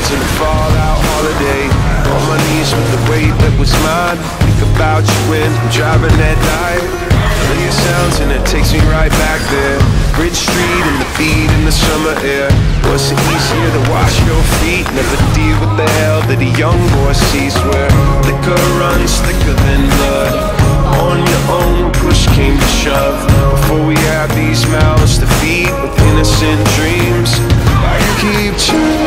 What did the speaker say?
in a fallout holiday. On my knees with the weight that was mine. Think about you when I'm driving at night. Familiar sounds and it takes me right back there. Bridge Street and the beat in the summer air. Was it easier to wash your feet? Never deal with the hell that a young boy sees, where liquor runs thicker than blood. On your own, push came to shove. Before we had these mouths to feed with innocent dreams, I keep trying.